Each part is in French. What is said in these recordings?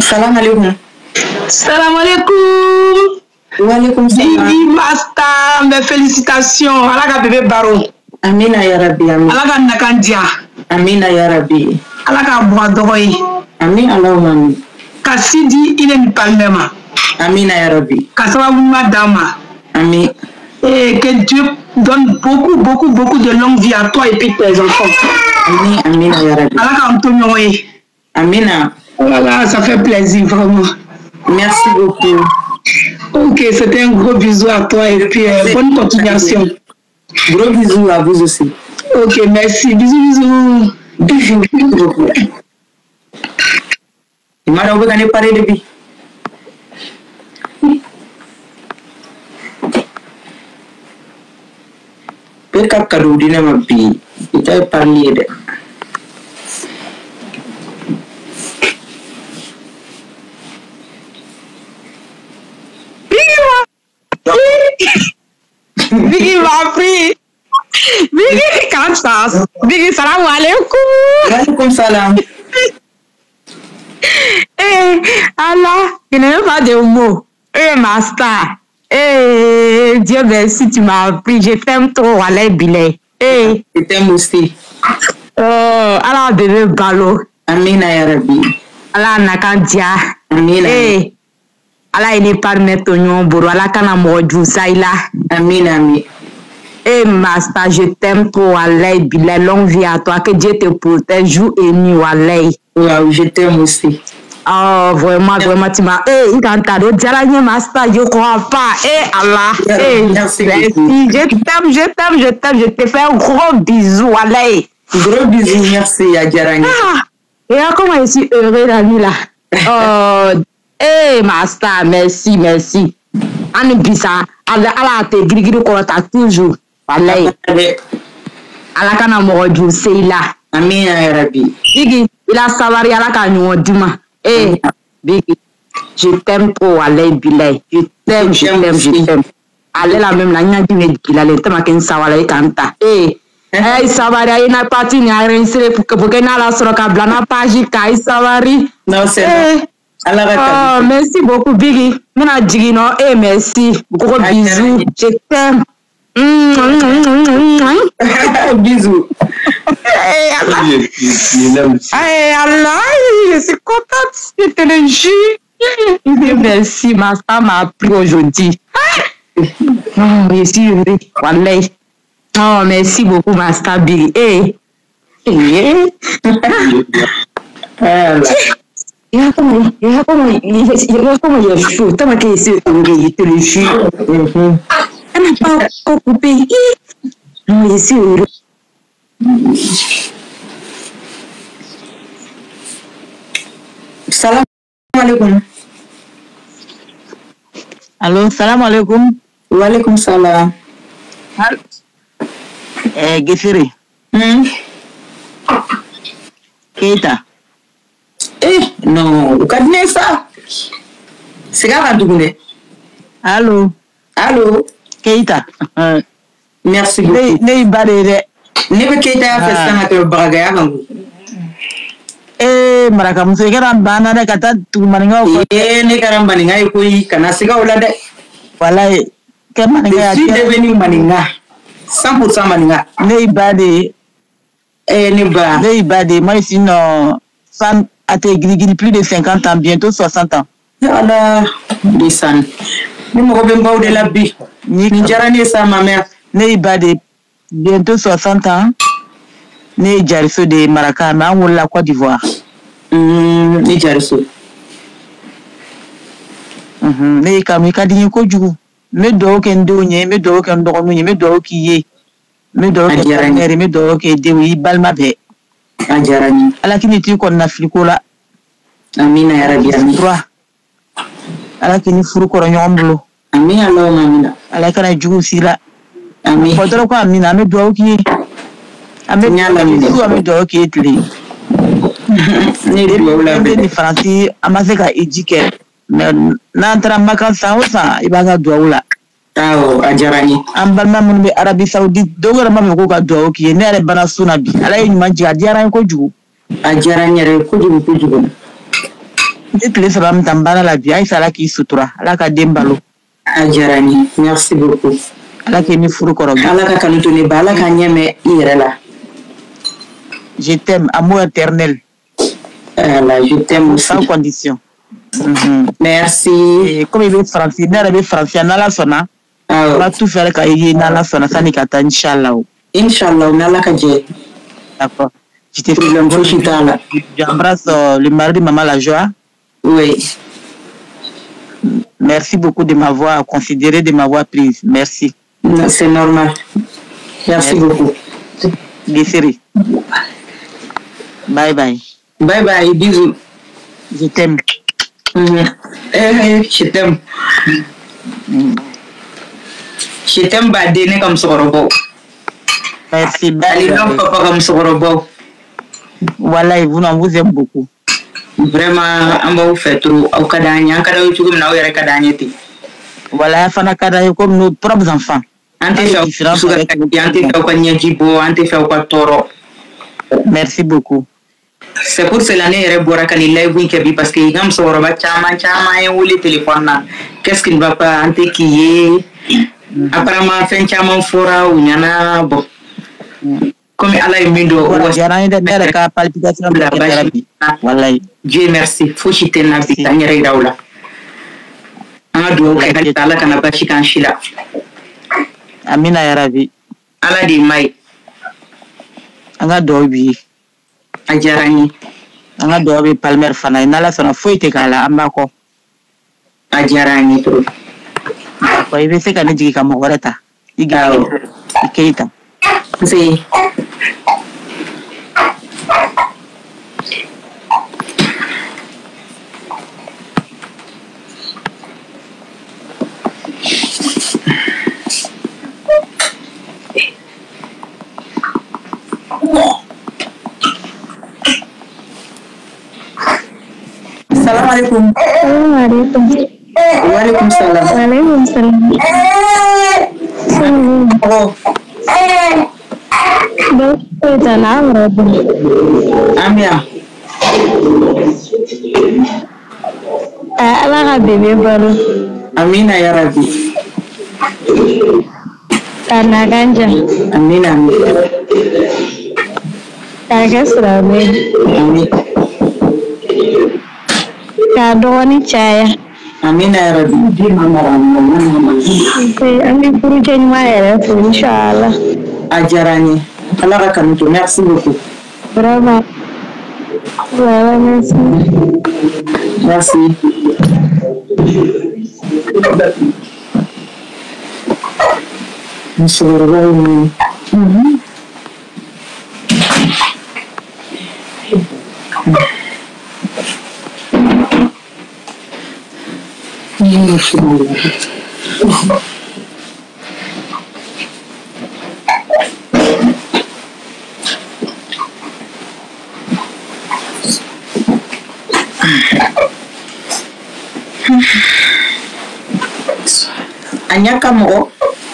Salam alaikum. Salam alaikum. Wa alaikum salam. Bibi Masta, mes félicitations. Allah ka bébé Baro. Amina ya Rabbi. Amin. Allah ka nakandia. Amina ya Rabbi. Allah ka boa dogoy. Amin Allahumma amin. Ka sidi il est palmema. Amina ya Rabbi. Ka sababu madama. Amin. Et que Dieu donne beaucoup de longue vie à toi et puis tes enfants. Amin, Amina ya Rabbi. Allah ka antonio. Amina. Voilà, ça fait plaisir vraiment. Merci beaucoup. Ok, c'était un gros bisou à toi et puis bonne continuation. Gros bisous à vous aussi. Ok, merci. Bisous. Bisous beaucoup. Il m'a dit parler depuis. Peut-être que dina ma bi. Il t'a parlé de. Biggie m'a pris. Biggie, comment ça? Biggie, salam alaikum. Wa alaikum salam. Allah, il n'est pas de mots. Master. Dieu merci, tu m'as appris. Je t'aime trop, Alain Billet. Je t'aime aussi. Allah, bébé Balo. Amina ya Rabbi. Allah, Nakandia. Amina. Allah, il est pas mettre au nom, Boro. Allah, kana moju saïla. Amina, amin. Master, je t'aime trop, Alain Billet. Longue vie à toi. Que Dieu te protège jour et nuit, Alain. Wow, je t'aime aussi. Oh, vraiment, tu m'as... il t'entend, Dialanye Master, je crois pas. Allah. Merci. Je t'aime. Je te fais un gros bisou, Alain. Gros bisou, merci, Adjaranye. Et comment je suis heureux, la nuit, là. Master, merci. Anne Bissa, Allah te grigri qu'on t'a toujours. Alain. Allah kana moju seila. Amin ya Rabbi. Bigi, il a savari Allah ka nyo dima. Bigi, je t'aime trop, Alain Bilay. Je t'aime. Allez la même la nya dime gila le tema ken sawala kanta. Savari ina parti ni arrêter pour que na la soroka blana page kai savari. Non, c'est Allah merci beaucoup Bigi. Mina digino merci. Gros bisous. Je t'aime. Bisous. Allah, je suis contente. Je te le jure. Merci, ma femme m'a appris aujourd'hui. Je suis heureux. Wallahi. Oh, merci beaucoup, ma star Billy. Comment il est chaud. Comment il te le jure. Elle n'a pas encore coupé. Non, je suis heureux. Salam alaikum. Allô, salam alaikum. Wa alaikum salam. Gefiri. Keita. Non, o kadine ça. C'est grave à double. Allô. Keita. Merci beaucoup. Ne ibadere. Ne be Keita ya festa ngato bagaya bangu. Maraka musegera bana da kata tu maninga ko. Ne karamba ninga ikoyi kana siga ulade. Wallahi ke maninga ya. Je suis devenu maninga. 100% maninga. Ne ibade. Ne ibade. Moi ici non femme a été grigri plus de 50 ans, bientôt 60 ans. Allah, descend. Ni mo be mbaw de la bi. Ni jarani sa ma mère. Ne ibade bientôt 60 ans. Ne jariso de Maraka, mais on la Côte d'Ivoire. Ne jariso. Ne kamika di ko jugu. Me do ken do nye, me do ken do nye, me do ki ye. Me do ken ngere, me do ke de wi balma be. Ajarani. Ala kini ti ko na fliko la. Amina ya Rabbi. Ala kini furu ko nyombulo. Amin Allahumma amina. Ala kana jugu sila. Amin. Ko doro ko amina me do ki. Ame do ki etli. Ne do la be. Ni franci amase ka ejike. Na tara maka sa ibaga do la. Ajarani. Ambalma mun be Arabie Saoudite dogora ma ko ka do ki ne ale bana suna bi. Ala yi manji adiara ko jugu. Ajarani re ko jugu. tile saba min tan baara la bi a ye sala k'i sutura ala ka den balo a diyara n ye merci beaucoup ala k'i ni furu kɔrɔ bi ala ka kanu to ne ba ala ka ɲɛ mɛn i yɛrɛ la je t'aime amour éternel je t'aime aussi sans condition merci et comme il veut français ne yɛrɛ bɛ français n'ala sɔnna on va tout faire ka ye n'ala sɔnna sani ka taa inchallah inchallah ni ala ka jɛ d'accord je te félicite j'embrasse le mari de maman la joie oui merci beaucoup de m'avoir considéré de m'avoir prise merci c'est normal merci beaucoup Desiree bye bye bye bye bisous je t'aime je t'aime je t'aime ba dene comme sokorobo merci allez non papa comme sokorobo voilà et vous aime beaucoup vraiment on va vous faire trop au kadanya kada tu comme na yere kadanya ti voilà fana kada comme nos propres enfants ante fait ko nyajibo ante fait ko toro merci beaucoup c'est pour cela ne yere bora kan live week bi parce que igam sokoroba chama e wuli téléphone na qu'est-ce qui ne va pas ante qui est apparemment fin chama fora ou nyana bon comme Allah est mindo jarani de dere ka palpitation de la thérapie wallahi Dieu merci faut chiter na bi tanyere daula anga do ka Allah kana bashi kan shila amina ya rabbi Allah di mai anga do bi ajarani anga do bi palmer fana inala sona foite kala ambako ajarani to ko ibe se kana jigi kama horeta igao ikeita si Assalamualaikum. Waalaikumsalam. Waalaikumsalam. Oh. Amia. Allah ka bebe balo. Amina ya Rabbi. Kana ganja. Amina. Kaga surabe. Amin. Ka doni caya. Amina ya Rabbi. Okay, ami puru jenwa ya inshallah. Ajarani. Allah ka kanu to merci beaucoup. Bravo. Voilà, merci. Merci. Anyaka mo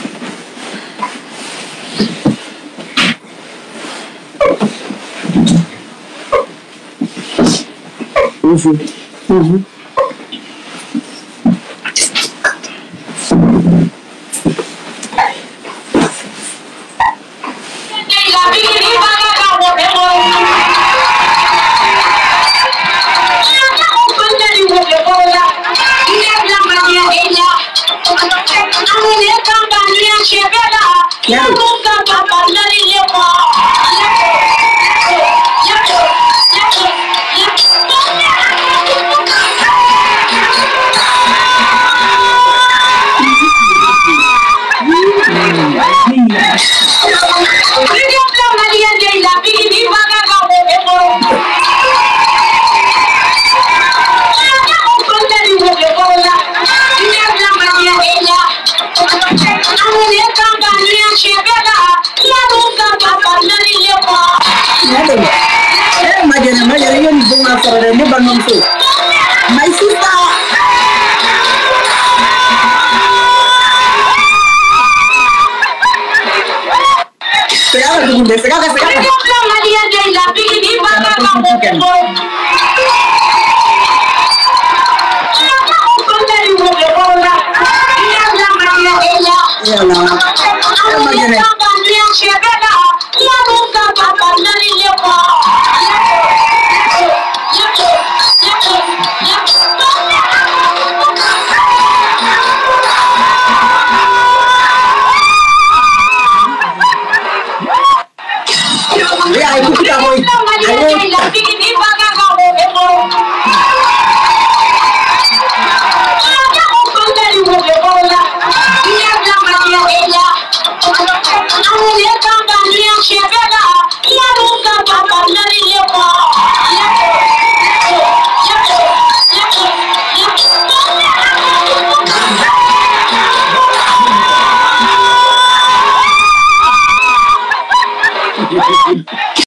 my sister.